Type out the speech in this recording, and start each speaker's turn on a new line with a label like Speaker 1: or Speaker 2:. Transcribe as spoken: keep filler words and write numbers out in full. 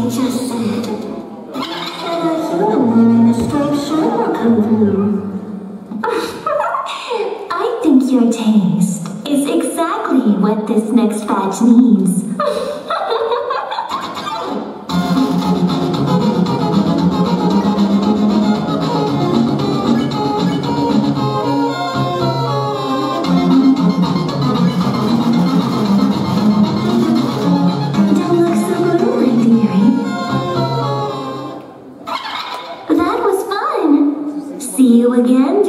Speaker 1: just said. And a human one in a striped shirt will come through. I think your taste is exactly what this next batch needs. Don't look so blue, my dearie. That was fun. See you again.